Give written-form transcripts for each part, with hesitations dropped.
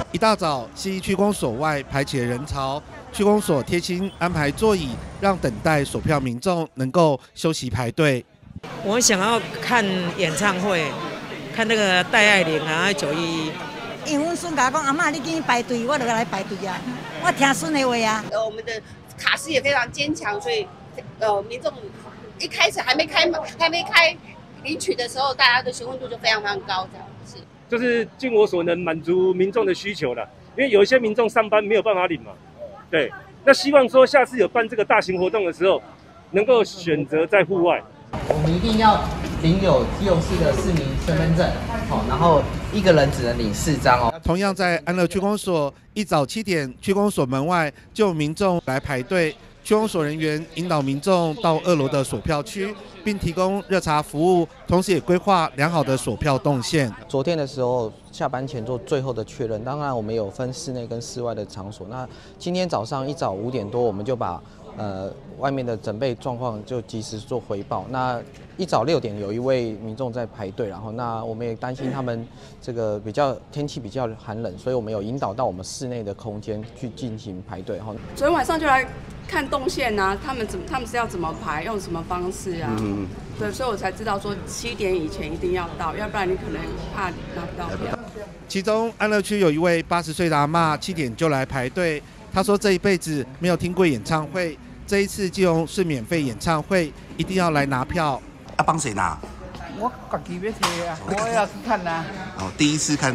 一大早，信义区公所外排起了人潮，区公所贴心安排座椅，让等待索票民众能够休息排队。 我想要看演唱会，看那个戴爱玲啊，还有911。 因为阮孙甲我讲，阿嬷你今天排队，我就来排队啊。我听孙的话啊。 我们的卡司也非常坚强，所以民众一开始还没开领取的时候，大家的询问度就非常高，这样是。 就是尽我所能满足民众的需求了，因为有一些民众上班没有办法领嘛，对。那希望说下次有办这个大型活动的时候，能够选择在户外。 我们一定要领有基隆市的市民身份证，然后一个人只能领4张哦。 同样在安乐区公所，一早7点，区公所门外就有民众来排队，区公所人员引导民众到2楼的索票区，并提供热茶服务，同时也规划良好的索票动线。 昨天的时候下班前做最后的确认，当然我们有分室内跟室外的场所。那今天早上一早5点多，我们就把外面的准备状况就及时做回报。那一早6点有一位民众在排队，然后那我们也担心他们这个天气比较寒冷，所以我们有引导到我们室内的空间去进行排队。 昨天晚上就来看动线啊，他们是要怎么排，用什么方式啊？对，所以我才知道说7点以前一定要到，要不然你可能怕拿不到票。 其中安乐区有一位80岁的阿嬷，7点就来排队。她说这一辈子没有听过演唱会，这一次基隆是免费演唱会，一定要来拿票。 要帮谁拿？ 我自己要提啊，我要去看啊。 第一次看。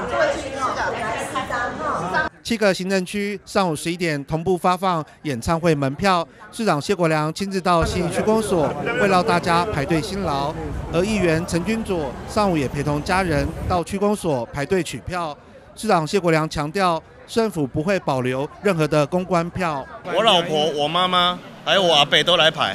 7个行政区上午11点同步发放演唱会门票，市长谢国良亲自到信义区公所，为让大家排队辛劳。而议员陈君佐上午也陪同家人到区公所排队取票。市长谢国良强调，政府不会保留任何的公关票。 我老婆、我妈妈还有我阿伯都来排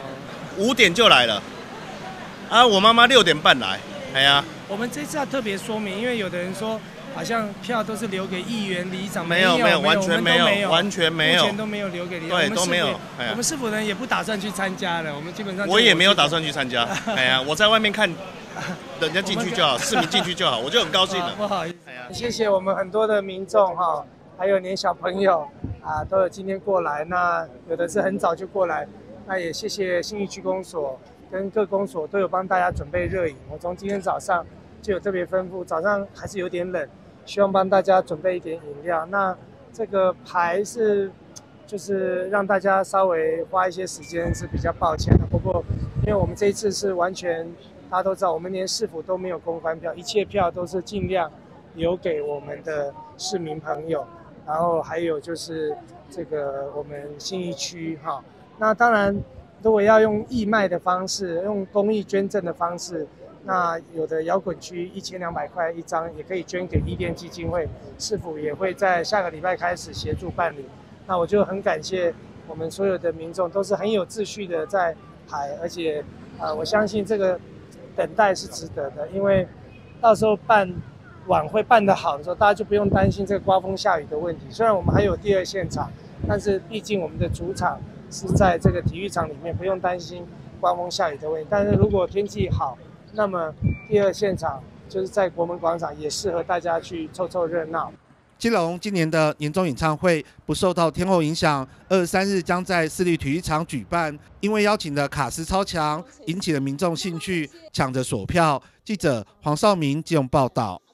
，5点就来了。我妈妈6点半来。哎呀， 我们这次要特别说明，因为有的人说好像票都是留给议员、里长， 没有，完全没有，完全没有， 目前都没有留给里长， 对，都没有。 我们市府人也不打算去参加了，我们基本上我也没有打算去参加。哎呀，我在外面看。人家进去就好，市民进去就好，我就很高兴了。 不好意思，谢谢我们很多的民众哈，还有连小朋友都有今天过来。那有的是很早就过来，那也谢谢信义区公所跟各公所都有帮大家准备热饮。我从今天早上就有特别吩咐，早上还是有点冷，希望帮大家准备一点饮料。那这个排就是让大家稍微花一些时间是比较抱歉的。不过因为我们这一次是完全。大家都知道，我们连市府都没有公关票，一切票都是尽量留给我们的市民朋友。然后还有就是这个我们信义区哈，那当然如果要用义卖的方式，用公益捐赠的方式，那有的摇滚区1200块1张也可以捐给伊甸基金会，市府也会在下个礼拜开始协助办理。那我就很感谢我们所有的民众都是很有秩序的在排，而且我相信这个。等待是值得的，因为到时候办晚会办得好的时候，大家就不用担心这个刮风下雨的问题。虽然我们还有第2现场，但是毕竟我们的主场是在这个体育场里面，不用担心刮风下雨的问题。但是如果天气好，那么第2现场就是在国门广场，也适合大家去凑凑热闹。 基隆今年的年终演唱会不受到天候影响，23日将在市立体育场举办。因为邀请的卡司超强，引起了民众兴趣，抢着索票。记者黄少明基隆报道。